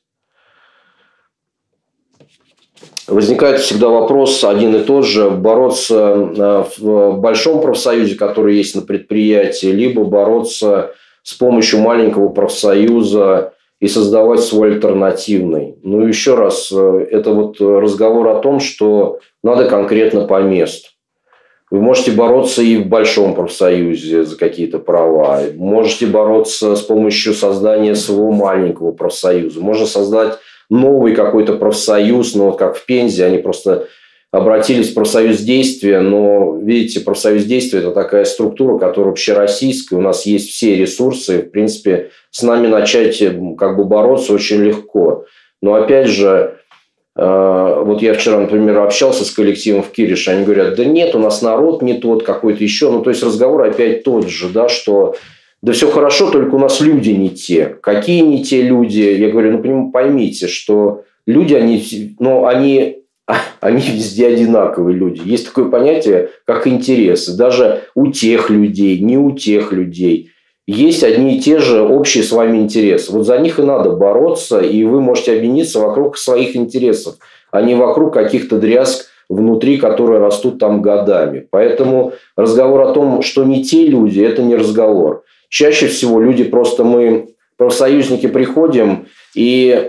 Возникает всегда вопрос один и тот же: бороться в большом профсоюзе, который есть на предприятии, либо бороться с помощью маленького профсоюза и создавать свой альтернативный. Ну, еще раз, это вот разговор о том, что надо конкретно по месту. Вы можете бороться и в большом профсоюзе за какие-то права. Можете бороться с помощью создания своего маленького профсоюза. Можно создать новый какой-то профсоюз, но вот как в Пензе, они просто обратились в профсоюз действия. Но, видите, профсоюз действия – это такая структура, которая общероссийская. У нас есть все ресурсы. В принципе, с нами начать как бы бороться очень легко. Но, опять же, вот я вчера, например, общался с коллективом в Кириш, они говорят: да нет, у нас народ не тот, какой-то еще. Ну, то есть разговор опять тот же, да, что да все хорошо, только у нас люди не те. Какие не те люди? Я говорю: ну, поймите, что люди, они, ну, они, они везде одинаковые люди. Есть такое понятие, как интересы. Даже у тех людей, не у тех людей. Есть одни и те же общие с вами интересы. Вот за них и надо бороться, и вы можете объединиться вокруг своих интересов, а не вокруг каких-то дрязг внутри, которые растут там годами. Поэтому разговор о том, что не те люди, это не разговор. Чаще всего люди просто, мы, профсоюзники, приходим и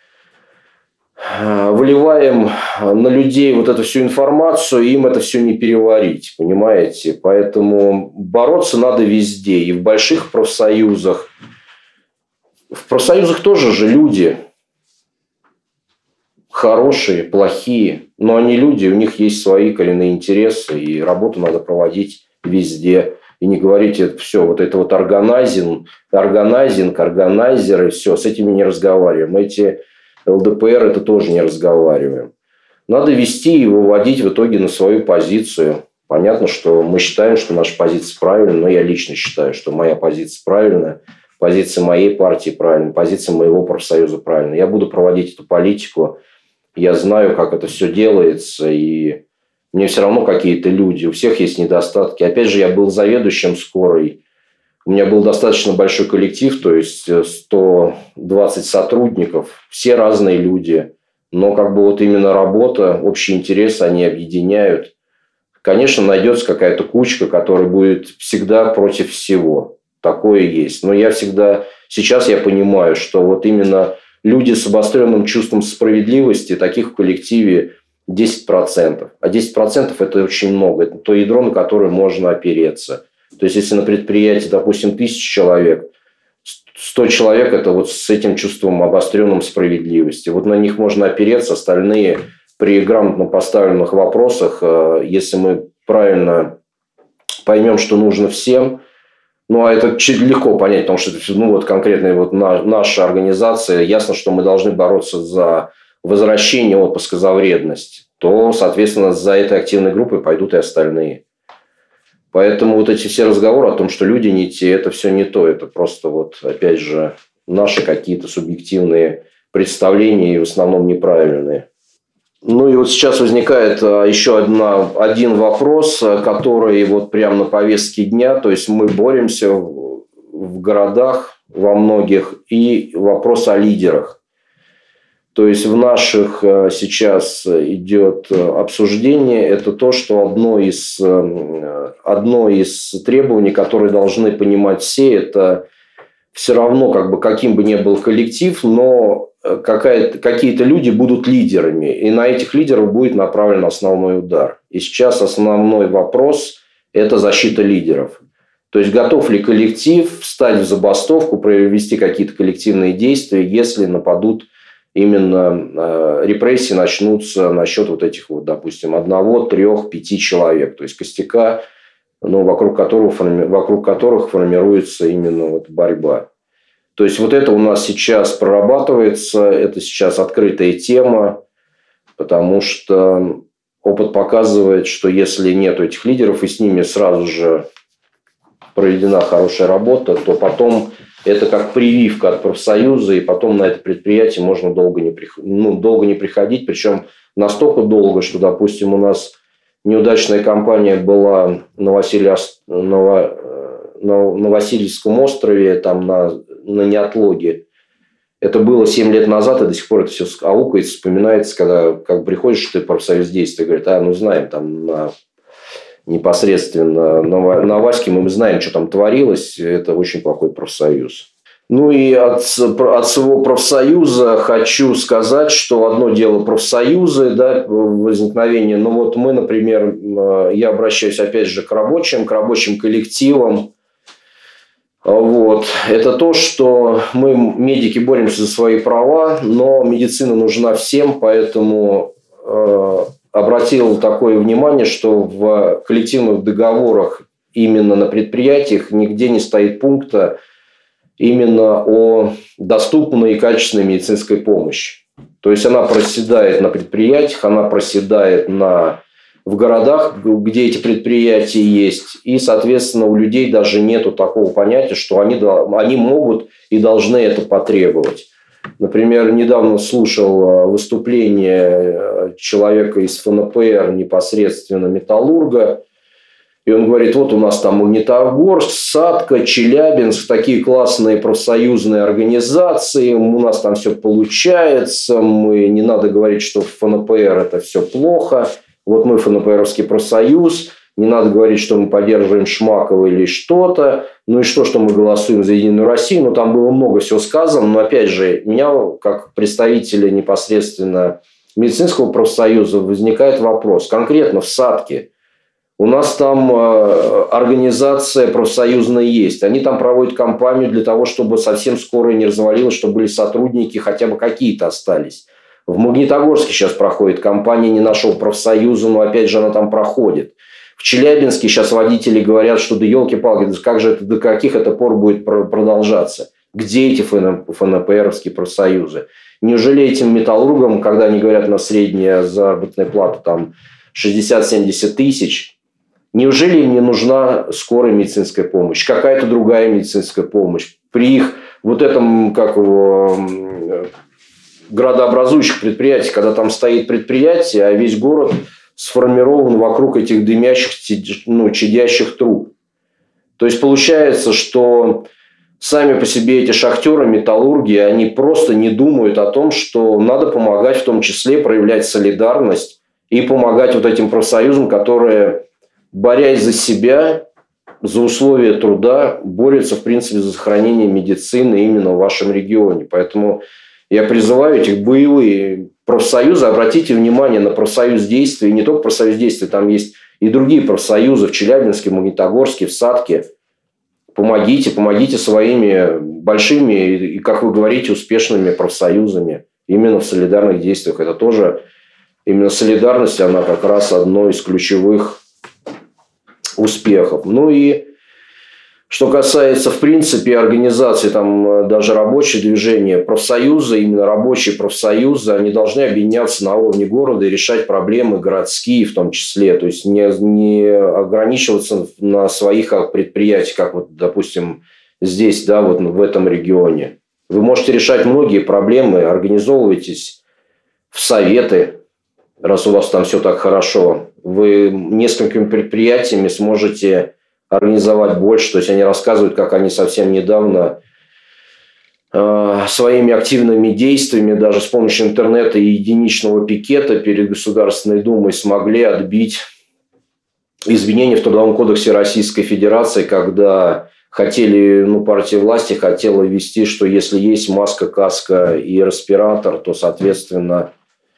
выливаем на людей вот эту всю информацию, и им это все не переварить, понимаете? Поэтому бороться надо везде, и в больших профсоюзах. В профсоюзах тоже же люди хорошие, плохие, но они люди, у них есть свои коренные интересы, и работу надо проводить везде. И не говорите: все, вот это вот органайзинг, органайзинг, органайзеры, все, с этими не разговариваем. Эти эл дэ пэ эр это тоже не разговариваем. Надо вести и выводить в итоге на свою позицию. Понятно, что мы считаем, что наша позиция правильная, но я лично считаю, что моя позиция правильная, позиция моей партии правильная, позиция моего профсоюза правильная. Я буду проводить эту политику, я знаю, как это все делается, и мне все равно какие-то люди, у всех есть недостатки. Опять же, я был заведующим скорой. У меня был достаточно большой коллектив, то есть сто двадцать сотрудников, все разные люди. Но как бы вот именно работа, общие интересы, они объединяют. Конечно, найдется какая-то кучка, которая будет всегда против всего. Такое есть. Но я всегда, сейчас я понимаю, что вот именно люди с обостренным чувством справедливости, таких в коллективе десять процентов. А десять процентов это очень много. Это то ядро, на которое можно опереться. То есть, если на предприятии, допустим, тысяча человек, сто человек – это вот с этим чувством обостренным справедливости. Вот на них можно опереться, остальные при грамотно поставленных вопросах, если мы правильно поймем, что нужно всем, ну, а это легко понять, потому что ну, вот конкретно вот наша организация, ясно, что мы должны бороться за возвращение отпуска за вредность, то, соответственно, за этой активной группой пойдут и остальные. Поэтому вот эти все разговоры о том, что люди не те, это все не то. Это просто вот, опять же, наши какие-то субъективные представления и в основном неправильные. Ну и вот сейчас возникает еще одна, один вопрос, который вот прямо на повестке дня. То есть мы боремся в, в городах во многих, и вопрос о лидерах. То есть в наших сейчас идет обсуждение, это то, что одно из, одно из требований, которые должны понимать все, это все равно, как бы, каким бы ни был коллектив, но какие-то люди будут лидерами, и на этих лидеров будет направлен основной удар. И сейчас основной вопрос – это защита лидеров. То есть готов ли коллектив встать в забастовку, провести какие-то коллективные действия, если нападут именно э, репрессии начнутся насчет вот этих вот, допустим, одного, трех, пяти человек. То есть костяка, ну, вокруг, которого, вокруг которых формируется именно вот борьба. То есть вот это у нас сейчас прорабатывается, это сейчас открытая тема, потому что опыт показывает, что если нет этих лидеров и с ними сразу же проведена хорошая работа, то потом это как прививка от профсоюза, и потом на это предприятие можно долго не, приход... ну, долго не приходить. Причем настолько долго, что, допустим, у нас неудачная кампания была на Василия, Ново... на, на Васильевском острове, там на, на неотлоге. Это было семь лет назад, и до сих пор это все аукается, вспоминается, когда как приходишь ты профсоюз действия, говорят, а, ну знаем, там на, непосредственно на, на Ваське мы знаем, что там творилось, это очень плохой профсоюз. Ну и от, от своего профсоюза хочу сказать, что одно дело профсоюзы, да, возникновение, но вот мы, например, я обращаюсь опять же к рабочим, к рабочим коллективам. Вот. Это то, что мы, медики, боремся за свои права, но медицина нужна всем, поэтому э, обратил такое внимание, что в коллективных договорах именно на предприятиях нигде не стоит пункта именно о доступной и качественной медицинской помощи. То есть она проседает на предприятиях, она проседает на... в городах, где эти предприятия есть, и, соответственно, у людей даже нету такого понятия, что они, они могут и должны это потребовать. Например, недавно слушал выступление человека из эф эн пэ эр, непосредственно металлурга, и он говорит, вот у нас там Магнитогорск, Сатка, Челябинск, такие классные профсоюзные организации, у нас там все получается, мы, не надо говорить, что в эф эн пэ эр это все плохо. Вот мы эф эн пэ эровский профсоюз, не надо говорить, что мы поддерживаем Шмакова или что-то. Ну и что, что мы голосуем за Единую Россию. Ну, там было много всего сказано. Но, опять же, у меня, как представителя непосредственно медицинского профсоюза, возникает вопрос. Конкретно в Сатке у нас там организация профсоюзная есть. Они там проводят кампанию для того, чтобы совсем скоро не развалилось, чтобы были сотрудники, хотя бы какие-то остались. В Магнитогорске сейчас проходит кампания не нашего профсоюза, но опять же она там проходит. В Челябинске сейчас водители говорят, что да елки-палки, как же это, до каких это пор будет продолжаться? Где эти эф эн пэ эровские профсоюзы? Неужели этим металлургам, когда они говорят, на средняя заработная плата там шестьдесят-семьдесят тысяч, неужели им не нужна скорая медицинская помощь, какая-то другая медицинская помощь? При их вот этом, как его... градообразующих предприятий, когда там стоит предприятие, а весь город сформирован вокруг этих дымящих, ну, чадящих труб. То есть получается, что сами по себе эти шахтеры, металлурги, они просто не думают о том, что надо помогать, в том числе проявлять солидарность и помогать вот этим профсоюзам, которые, борясь за себя, за условия труда, борются, в принципе, за сохранение медицины именно в вашем регионе. Поэтому я призываю этих боевые профсоюзы, обратите внимание на профсоюз действия, и не только профсоюз действия, там есть и другие профсоюзы в Челябинске, в Магнитогорске, в Сатке. Помогите, помогите своими большими и, как вы говорите, успешными профсоюзами именно в солидарных действиях. Это тоже, именно солидарность, она как раз одно из ключевых успехов. Ну и что касается, в принципе, организации, там даже рабочие движения, профсоюзы, именно рабочие профсоюзы, они должны объединяться на уровне города и решать проблемы городские в том числе. То есть не, не ограничиваться на своих предприятиях, как вот, допустим, здесь, да, вот в этом регионе. Вы можете решать многие проблемы, организовывайтесь в советы, раз у вас там все так хорошо. Вы несколькими предприятиями сможете организовать больше. То есть они рассказывают, как они совсем недавно э, своими активными действиями, даже с помощью интернета и единичного пикета перед Государственной Думой смогли отбить изменения в Трудовом кодексе Российской Федерации, когда хотели, ну, партия власти хотела ввести, что если есть маска, каска и респиратор, то, соответственно,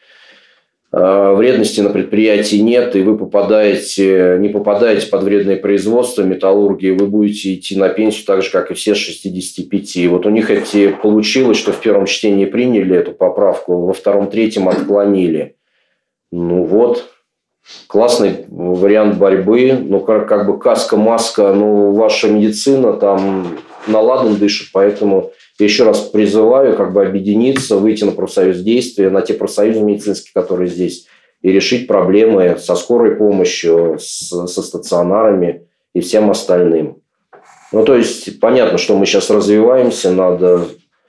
вредности на предприятии нет, и вы попадаете, не попадаете под вредное производство металлургии, вы будете идти на пенсию так же, как и все с шестидесяти пяти. Вот у них эти получилось, что в первом чтении приняли эту поправку, во втором, третьем отклонили. Ну вот, классный вариант борьбы. Ну, как, как бы каска, маска, ну, ваша медицина там на ладан дышит, поэтому я еще раз призываю как бы объединиться, выйти на профсоюз действия, на те профсоюзы медицинские, которые здесь, и решить проблемы со скорой помощью, с, со стационарами и всем остальным. Ну, то есть, понятно, что мы сейчас развиваемся, надо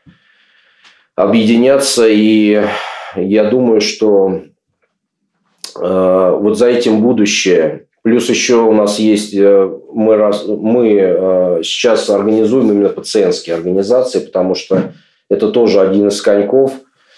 объединяться, и я думаю, что э, вот за этим будущее. Плюс еще у нас есть, мы, раз, мы сейчас организуем именно пациентские организации, потому что это тоже один из коньков,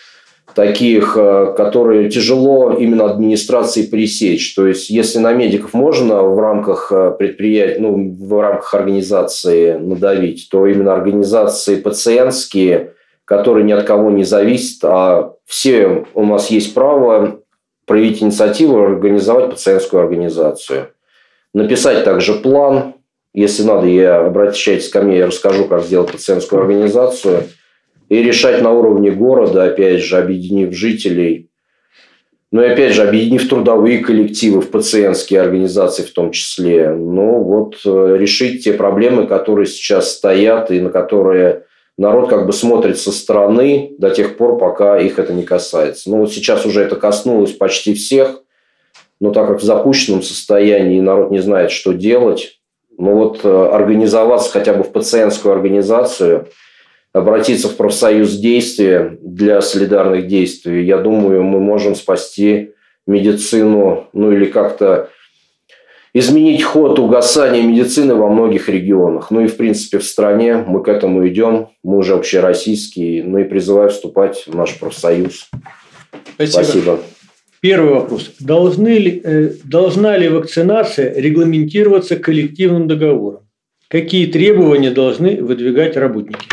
таких, которые тяжело именно администрации пресечь. То есть, если на медиков можно в рамках предприятия, ну, в рамках организации надавить, то именно организации пациентские, которые ни от кого не зависят, а все у нас есть право проявить инициативу, организовать пациентскую организацию. Написать также план. Если надо, я обращайтесь ко мне, я расскажу, как сделать пациентскую организацию. И решать на уровне города, опять же, объединив жителей. Ну и опять же, объединив трудовые коллективы в пациентские организации в том числе. Ну вот, решить те проблемы, которые сейчас стоят и на которые народ как бы смотрит со стороны до тех пор, пока их это не касается. Ну вот сейчас уже это коснулось почти всех, но так как в запущенном состоянии народ не знает, что делать, ну вот организоваться хотя бы в пациентскую организацию, обратиться в профсоюз действия для солидарных действий, я думаю, мы можем спасти медицину, ну или как-то изменить ход угасания медицины во многих регионах. Ну и, в принципе, в стране мы к этому идем. Мы уже общероссийские. Ну и призываю вступать в наш профсоюз. Спасибо. Спасибо. Первый вопрос. Должны ли, э, должна ли вакцинация регламентироваться коллективным договором? Какие требования должны выдвигать работники?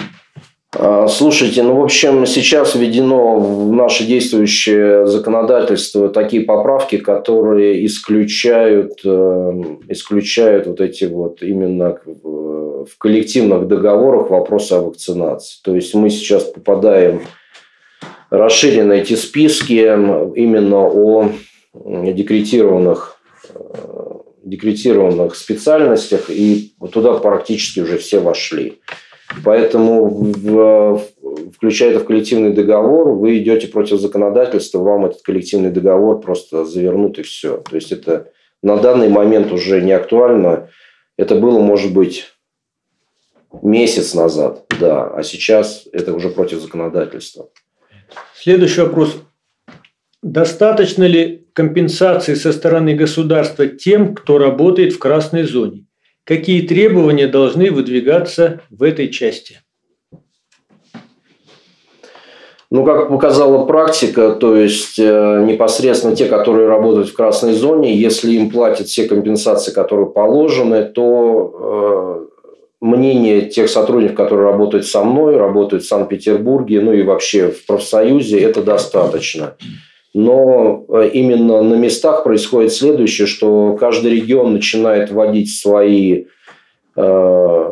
Слушайте, ну, в общем, сейчас введено в наше действующее законодательство такие поправки, которые исключают, исключают вот эти вот именно в коллективных договорах вопросы о вакцинации. То есть, мы сейчас попадаем расширенно эти списки именно о декретированных, декретированных специальностях, и туда практически уже все вошли. Поэтому, в, включая это в коллективный договор, вы идете против законодательства, вам этот коллективный договор просто завернут и все. То есть, это на данный момент уже не актуально. Это было, может быть, месяц назад, да, а сейчас это уже против законодательства. Следующий вопрос. Достаточно ли компенсации со стороны государства тем, кто работает в красной зоне? Какие требования должны выдвигаться в этой части? Ну, как показала практика, то есть э, непосредственно те, которые работают в красной зоне, если им платят все компенсации, которые положены, то э, мнение тех сотрудников, которые работают со мной, работают в Санкт-Петербурге, ну и вообще в профсоюзе, это достаточно. Но именно на местах происходит следующее, что каждый регион начинает вводить свои, э,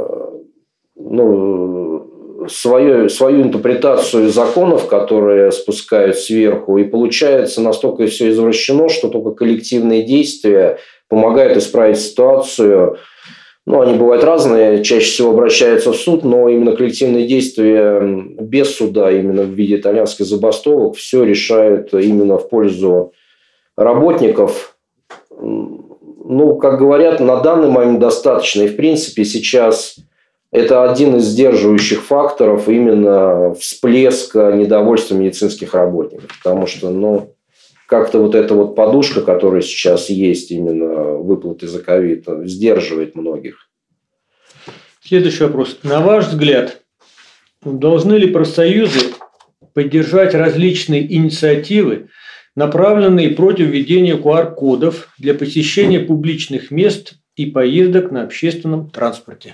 ну, свою, свою интерпретацию законов, которые спускают сверху, и получается настолько все извращено, что только коллективные действия помогают исправить ситуацию. Ну, они бывают разные, чаще всего обращаются в суд, но именно коллективные действия без суда, именно в виде итальянских забастовок, все решают именно в пользу работников. Ну, как говорят, на данный момент достаточно. И, в принципе, сейчас это один из сдерживающих факторов именно всплеска недовольства медицинских работников. Потому что, ну, как-то вот эта вот подушка, которая сейчас есть, именно выплаты за ковид, сдерживает многих. Следующий вопрос. На ваш взгляд, должны ли профсоюзы поддержать различные инициативы, направленные против введения ку ар кодов для посещения публичных мест и поездок на общественном транспорте?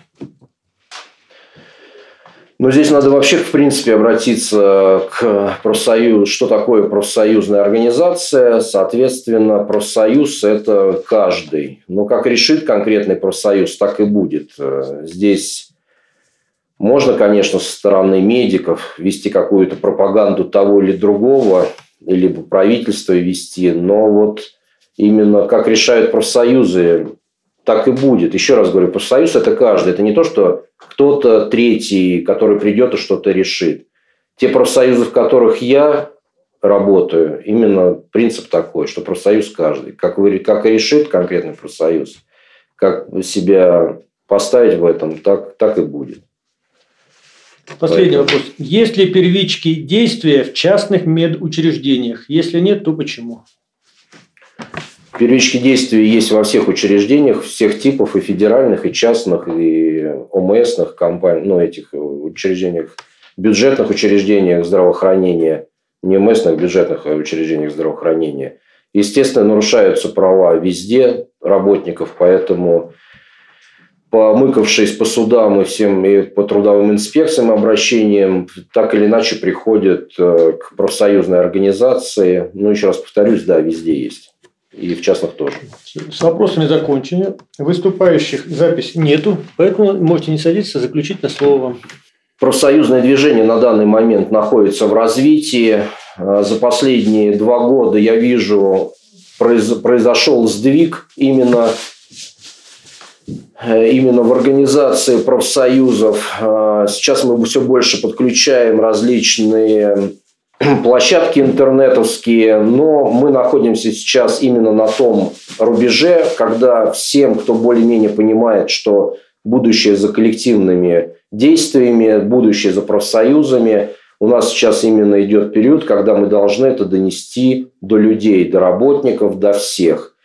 Но здесь надо вообще, в принципе, обратиться к профсоюзу. Что такое профсоюзная организация? Соответственно, профсоюз – это каждый. Но как решит конкретный профсоюз, так и будет. Здесь можно, конечно, со стороны медиков вести какую-то пропаганду того или другого, либо правительство вести, но вот именно как решают профсоюзы, так и будет. Еще раз говорю, профсоюз – это каждый. Это не то, что кто-то третий, который придет и что-то решит. Те профсоюзы, в которых я работаю, именно принцип такой, что профсоюз каждый. Как, вы, как и решит конкретный профсоюз, как себя поставить в этом, так, так и будет. Последний Поэтому... вопрос. Есть ли первички действия в частных медучреждениях? Если нет, то почему? Периодические действия есть во всех учреждениях, всех типов, и федеральных, и частных, и ОМСных компаний, ну, этих учреждениях, бюджетных учреждениях здравоохранения, не ОМСных, бюджетных учреждениях здравоохранения. Естественно, нарушаются права везде работников, поэтому, помыкавшись по судам и всем и по трудовым инспекциям обращениям, так или иначе приходят к профсоюзной организации. Ну, еще раз повторюсь, да, везде есть. И в частных тоже. С вопросами закончены. Выступающих запись нету, поэтому можете не садиться, заключительное слово вам. Профсоюзное движение на данный момент находится в развитии. За последние два года, я вижу, произошел сдвиг именно, именно в организации профсоюзов. Сейчас мы все больше подключаем различные площадки интернетовские, но мы находимся сейчас именно на том рубеже, когда всем, кто более-менее понимает, что будущее за коллективными действиями, будущее за профсоюзами, у нас сейчас именно идет период, когда мы должны это донести до людей, до работников, до всех.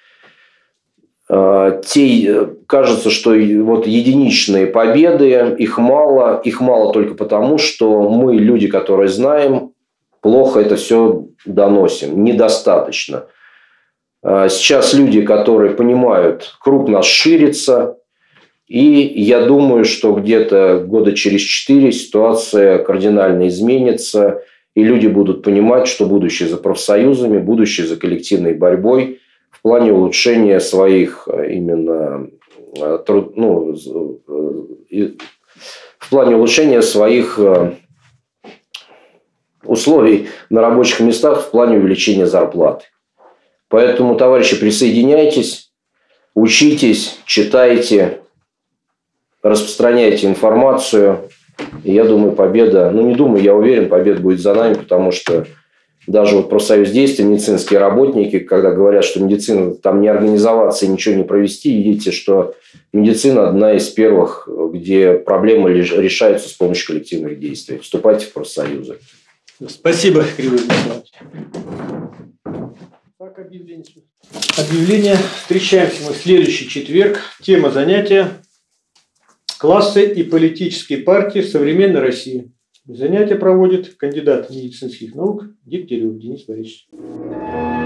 Те, кажется, что вот единичные победы, их мало, их мало только потому, что мы, люди, которые знаем, плохо это все доносим, недостаточно. Сейчас люди, которые понимают, круг нас ширится, и я думаю, что где-то года через четыре ситуация кардинально изменится, и люди будут понимать, что будущее за профсоюзами, будущее за коллективной борьбой в плане улучшения своих именно ну, в плане улучшения своих условий на рабочих местах в плане увеличения зарплаты. Поэтому, товарищи, присоединяйтесь, учитесь, читайте, распространяйте информацию. И я думаю, победа, ну не думаю, я уверен, победа будет за нами, потому что даже вот профсоюз действий, медицинские работники, когда говорят, что медицина там не организоваться и ничего не провести, видите, что медицина одна из первых, где проблемы решаются с помощью коллективных действий. Вступайте в профсоюзы. Спасибо, Григорий Вячеславович. Так, объявление. Объявление. Встречаемся мы в следующий четверг. Тема занятия: классы и политические партии в современной России. Занятие проводит кандидат медицинских наук Дегтярев Денис Борисович.